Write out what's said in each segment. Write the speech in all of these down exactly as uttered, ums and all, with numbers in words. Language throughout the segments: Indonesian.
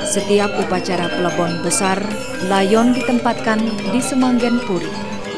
Setiap upacara Plebon besar, layon ditempatkan di Semanggen Puri.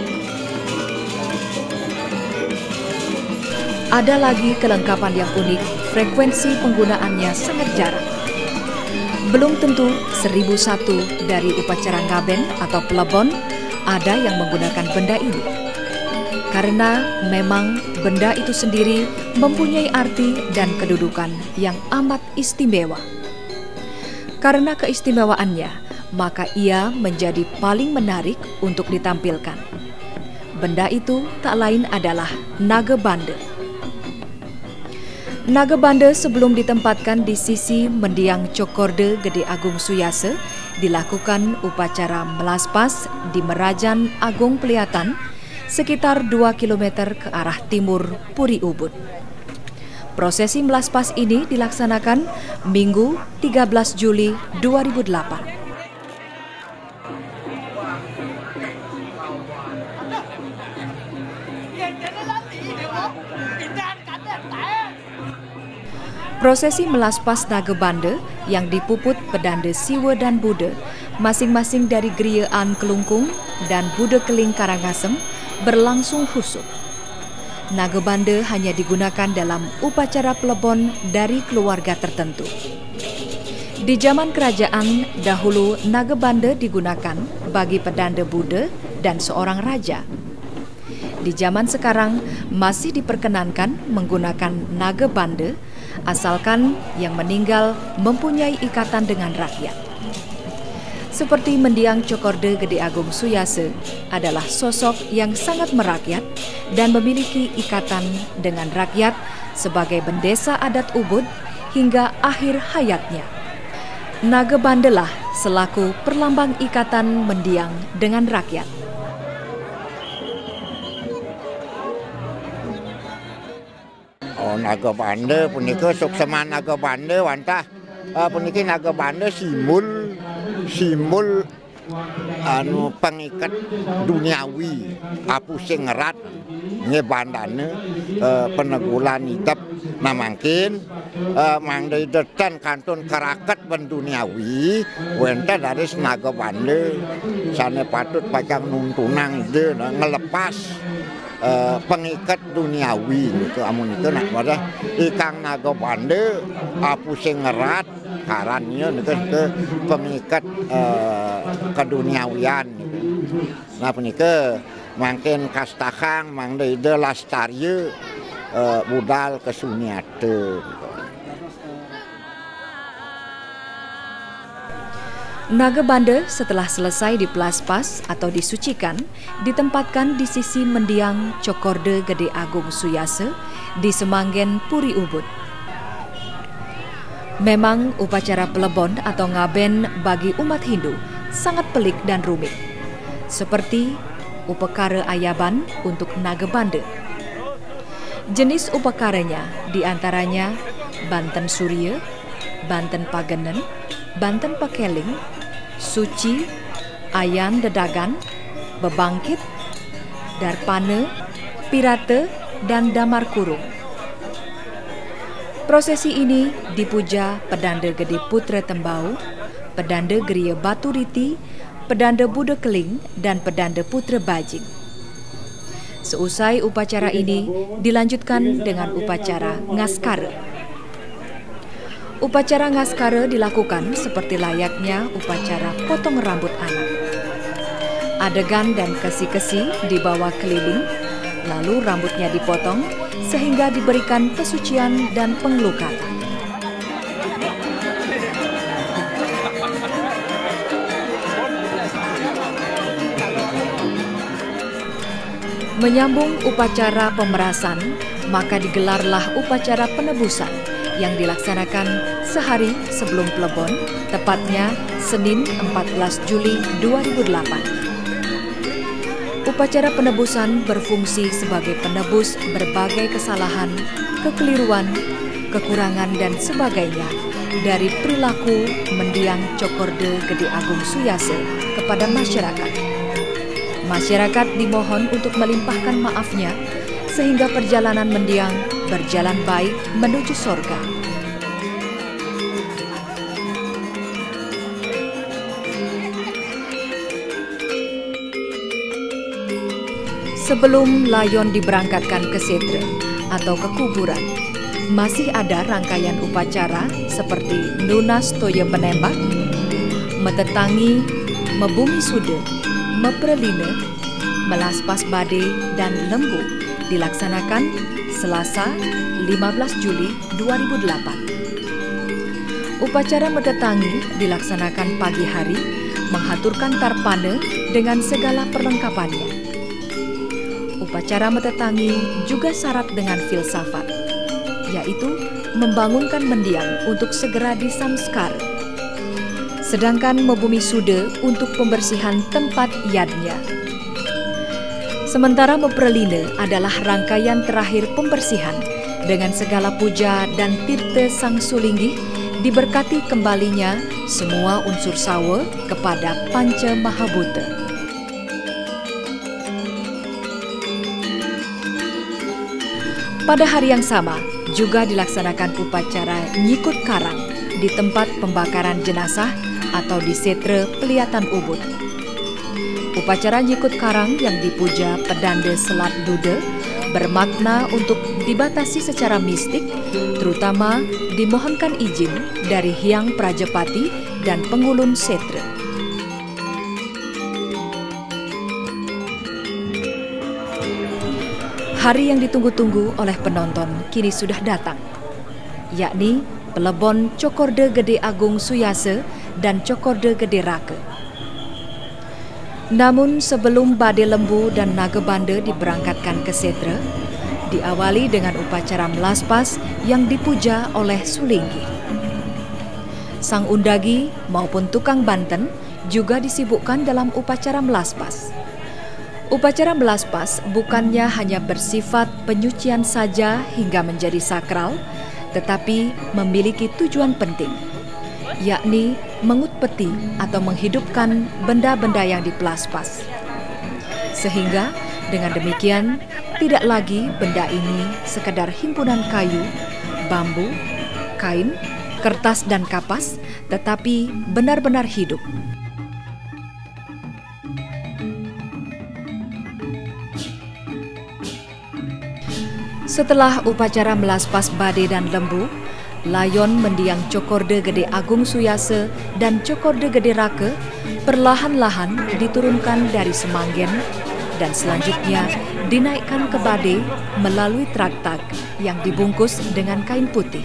Ada lagi kelengkapan yang unik, frekuensi penggunaannya sangat jarang. Belum tentu seribu satu dari upacara ngaben atau Plebon ada yang menggunakan benda ini. Karena memang benda itu sendiri mempunyai arti dan kedudukan yang amat istimewa. Karena keistimewaannya, maka ia menjadi paling menarik untuk ditampilkan. Benda itu tak lain adalah naga bande. Naga bande sebelum ditempatkan di sisi mendiang Cokorde Gede Agung Suyase, dilakukan upacara melaspas di Merajan Agung Peliatan sekitar dua kilometer ke arah timur Puri Ubud. Prosesi melaspas ini dilaksanakan Minggu tiga belas Juli dua ribu delapan. Prosesi melaspas naga bande yang dipuput pedande Siwe dan Bude, masing-masing dari Griaan Kelungkung dan Bude Keling Karangasem, berlangsung khusyuk. Naga bande hanya digunakan dalam upacara Plebon dari keluarga tertentu. Di zaman kerajaan dahulu, naga bande digunakan bagi pedanda Bude dan seorang raja. Di zaman sekarang masih diperkenankan menggunakan naga bande asalkan yang meninggal mempunyai ikatan dengan rakyat. Seperti mendiang Cokorde Gede Agung Suyase adalah sosok yang sangat merakyat dan memiliki ikatan dengan rakyat sebagai bendesa adat Ubud hingga akhir hayatnya. Naga bandelah selaku perlambang ikatan mendiang dengan rakyat. Oh, naga bande punika suksema naga bande wantah uh, puniki naga bande simbol simbol anu pengikat duniawi apu sing erat ngebandane uh, penegulan hitap namangkin uh, mangdai detan kantun kerakat benduniawi wenta dari naga bande sane patut pacang nuntunang ide ngelepas uh, pengikat duniawi itu amun itu nak pada ikang naga bande apu sing erat karannya itu ke pengikat uh, keduniawian. Nah punika mangken kastakang mangde ide lastarye uh, budal kesuniate. Naga bande setelah selesai dipelaspas atau disucikan, ditempatkan di sisi mendiang Cokorde Gede Agung Suyase di Semanggen Puri Ubud. Memang upacara Plebon atau ngaben bagi umat Hindu sangat pelik dan rumit. Seperti upekara ayaban untuk naga bande. Jenis upekaranya diantaranya Banten Surya, Banten Pagenen, Banten Pakeling, Suci, Ayan Dedagan, Bebangkit, Darpane, Pirate, dan Damar Kurung. Prosesi ini dipuja pedanda Gede Putra Tembau, pedanda Geria Batu Riti, pedanda Bude Keling, dan pedanda Putra Bajing. Seusai upacara ini dilanjutkan dengan upacara ngaskara. Upacara ngaskara dilakukan seperti layaknya upacara potong rambut anak. Adegan dan kesi-kesi dibawa keliling, lalu rambutnya dipotong sehingga diberikan pesucian dan pengelukatan. Menyambung upacara pemerasan, maka digelarlah upacara penebusan yang dilaksanakan sehari sebelum Plebon, tepatnya Senin empat belas Juli dua ribu delapan. Upacara penebusan berfungsi sebagai penebus berbagai kesalahan, kekeliruan, kekurangan, dan sebagainya dari perilaku mendiang Cokorde Gede Agung Suyase kepada masyarakat. Masyarakat dimohon untuk melimpahkan maafnya sehingga perjalanan mendiang berjalan baik menuju sorga. Sebelum layon diberangkatkan ke setre atau ke kuburan, masih ada rangkaian upacara seperti nunas toya penembak, metetangi, mebumi sude, mepreline, melaspas bade, dan lembu dilaksanakan Selasa lima belas Juli dua ribu delapan. Upacara metetangi dilaksanakan pagi hari, menghaturkan tarpane dengan segala perlengkapannya. Upacara metetangi juga syarat dengan filsafat, yaitu membangunkan mendiang untuk segera disamskar. Sedangkan membumi sude untuk pembersihan tempat yadnya. Sementara mepreline adalah rangkaian terakhir pembersihan dengan segala puja dan tirte sang sulinggi, diberkati kembalinya semua unsur sawa kepada Panca Mahabhuta. Pada hari yang sama, juga dilaksanakan upacara nyikut karang di tempat pembakaran jenazah atau di setre Pelihatan Ubud. Upacara nyikut karang yang dipuja pedanda Selat Dude bermakna untuk dibatasi secara mistik, terutama dimohonkan izin dari Hyang Prajapati dan pengulun setre. Hari yang ditunggu-tunggu oleh penonton kini sudah datang, yakni Pelebon Cokorde Gede Agung Suyase dan Cokorde Gede Rake. Namun sebelum Bade Lembu dan Naga Bande diberangkatkan ke setre, diawali dengan upacara melaspas yang dipuja oleh Sulinggi. Sang undagi maupun tukang banten juga disibukkan dalam upacara melaspas. Upacara melaspas bukannya hanya bersifat penyucian saja hingga menjadi sakral, tetapi memiliki tujuan penting, yakni mengut peti atau menghidupkan benda-benda yang dipelaspas. Sehingga dengan demikian, tidak lagi benda ini sekedar himpunan kayu, bambu, kain, kertas, dan kapas, tetapi benar-benar hidup. Setelah upacara melaspas Bade dan Lembu, layon mendiang Cokorde Gede Agung Suyase dan Cokorde Gede Rake perlahan-lahan diturunkan dari Semanggen dan selanjutnya dinaikkan ke Bade melalui traktak yang dibungkus dengan kain putih.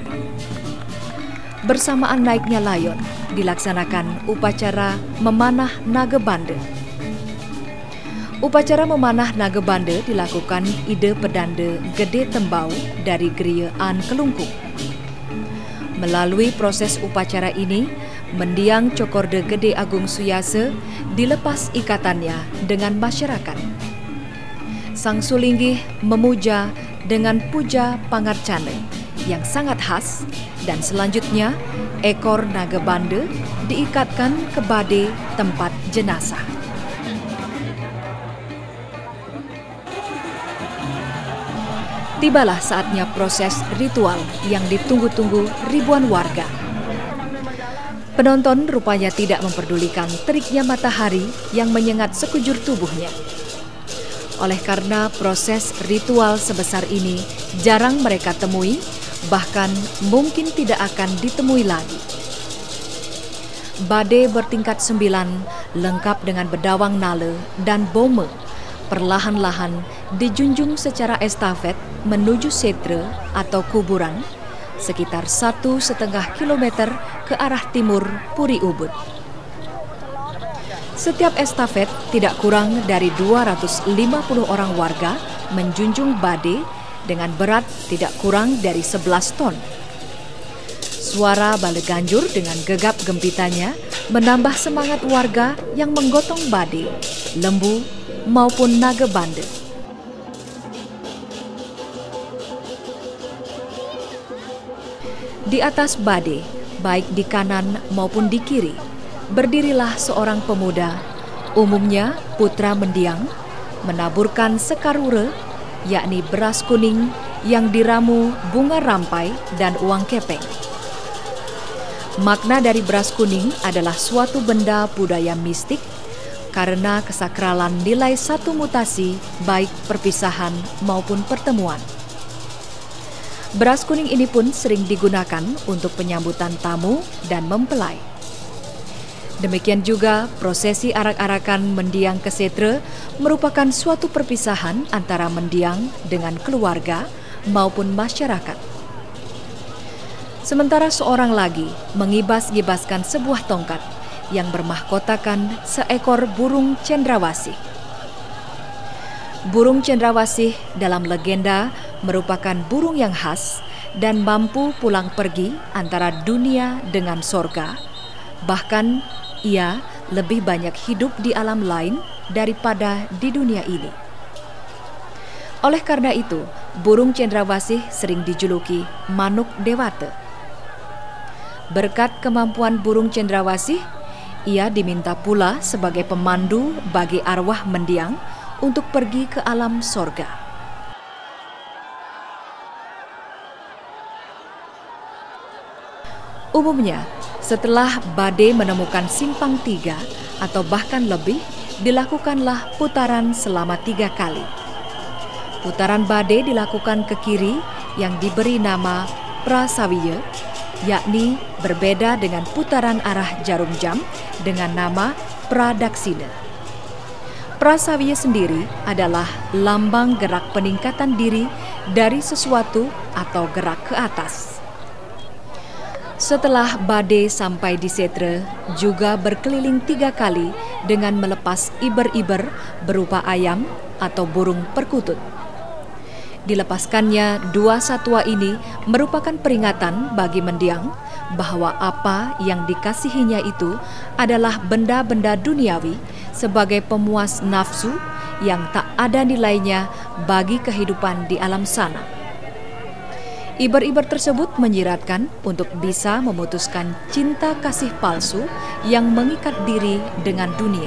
Bersamaan naiknya layon, dilaksanakan upacara memanah Naga Bande. Upacara memanah Naga Bande dilakukan ide pedanda Gede Tembau dari Geria An Kelungkung. Melalui proses upacara ini, mendiang Cokorde Gede Agung Suyase dilepas ikatannya dengan masyarakat. Sang Sulinggi memuja dengan puja pangarcane yang sangat khas, dan selanjutnya ekor Naga Bande diikatkan ke Bade tempat jenazah. Tibalah saatnya proses ritual yang ditunggu-tunggu ribuan warga. Penonton rupanya tidak memperdulikan teriknya matahari yang menyengat sekujur tubuhnya. Oleh karena proses ritual sebesar ini jarang mereka temui, bahkan mungkin tidak akan ditemui lagi. Bade bertingkat sembilan, lengkap dengan bedawang nale dan bome, perlahan-lahan dijunjung secara estafet menuju setre atau kuburan sekitar satu setengah kilometer ke arah timur Puri Ubud. Setiap estafet tidak kurang dari dua ratus lima puluh orang warga menjunjung Bade dengan berat tidak kurang dari sebelas ton. Suara Bale Ganjur dengan gegap gempitanya menambah semangat warga yang menggotong Bade, Lembu, maupun Naga Bande. Di atas Bade, baik di kanan maupun di kiri, berdirilah seorang pemuda, umumnya putra mendiang, menaburkan sekarure, yakni beras kuning yang diramu bunga rampai dan uang kepeng. Makna dari beras kuning adalah suatu benda budaya mistik, karena kesakralan nilai satu mutasi baik perpisahan maupun pertemuan. Beras kuning ini pun sering digunakan untuk penyambutan tamu dan mempelai. Demikian juga prosesi arak-arakan mendiang ke Setre merupakan suatu perpisahan antara mendiang dengan keluarga maupun masyarakat. Sementara seorang lagi mengibas-ngibaskan sebuah tongkat yang bermahkotakan seekor burung cendrawasih. Burung cendrawasih dalam legenda merupakan burung yang khas dan mampu pulang pergi antara dunia dengan sorga. Bahkan ia lebih banyak hidup di alam lain daripada di dunia ini. Oleh karena itu, burung cendrawasih sering dijuluki manuk dewata. Berkat kemampuan burung cendrawasih, ia diminta pula sebagai pemandu bagi arwah mendiang untuk pergi ke alam sorga. Umumnya, setelah badai menemukan simpang tiga atau bahkan lebih, dilakukanlah putaran selama tiga kali. Putaran badai dilakukan ke kiri yang diberi nama prasawiya, yakni berbeda dengan putaran arah jarum jam dengan nama pradaksina. Prasawiya sendiri adalah lambang gerak peningkatan diri dari sesuatu atau gerak ke atas. Setelah badai sampai di Setre, juga berkeliling tiga kali dengan melepas iber-iber berupa ayam atau burung perkutut. Dilepaskannya dua satwa ini merupakan peringatan bagi mendiang bahwa apa yang dikasihinya itu adalah benda-benda duniawi sebagai pemuas nafsu yang tak ada nilainya bagi kehidupan di alam sana. Iber-iber tersebut menyiratkan untuk bisa memutuskan cinta kasih palsu yang mengikat diri dengan dunia.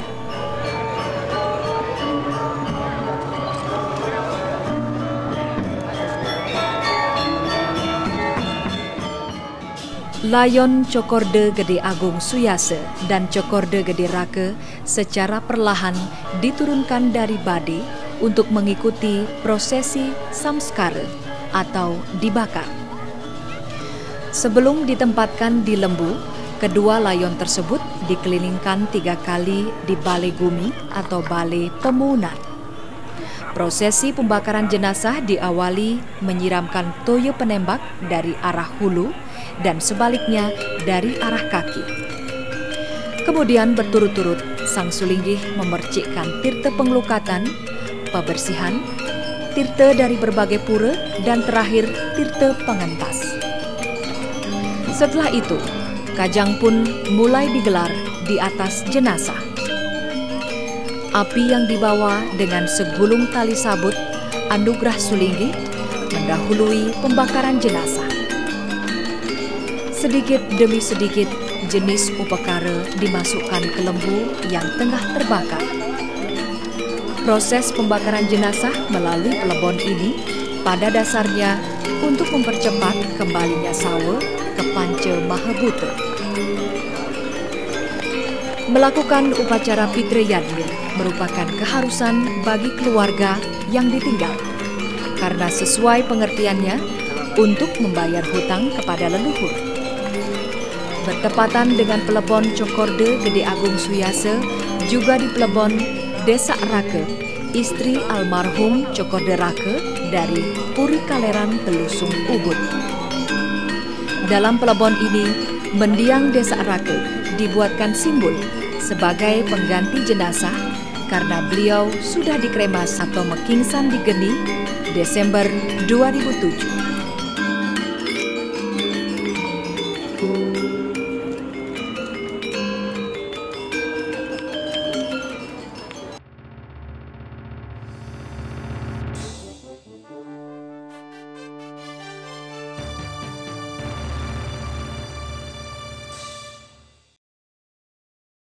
Layon Cokorde Gede Agung Suyase dan Cokorde Gede Rake secara perlahan diturunkan dari badai untuk mengikuti prosesi samskara atau dibakar. Sebelum ditempatkan di lembu, kedua layon tersebut dikelilingkan tiga kali di balai gumi atau balai pemunan. Prosesi pembakaran jenazah diawali menyiramkan toyo penembak dari arah hulu dan sebaliknya dari arah kaki. Kemudian berturut-turut sang sulinggih memercikkan tirta pengelukatan, pebersihan, tirta dari berbagai pura, dan terakhir tirta pengentas. Setelah itu, kajang pun mulai digelar di atas jenazah. Api yang dibawa dengan segulung tali sabut anugerah sulinggih mendahului pembakaran jenazah. Sedikit demi sedikit jenis upekara dimasukkan ke lembu yang tengah terbakar. Proses pembakaran jenazah melalui pelebon ini pada dasarnya untuk mempercepat kembalinya sawa ke Panca Mahabuta. Melakukan upacara Pitrayadnya merupakan keharusan bagi keluarga yang ditinggal, karena sesuai pengertiannya untuk membayar hutang kepada leluhur. Bertepatan dengan pelebon Cokorde Gede Agung Suyase, juga di pelebon Desa Rake, istri almarhum Cokorde Rake dari Puri Kaleran Telusung Ubud. Dalam pelebon ini, mendiang Desa Rake dibuatkan simbol sebagai pengganti jenazah karena beliau sudah dikremas atau mekingsan di Geni Desember dua ribu tujuh.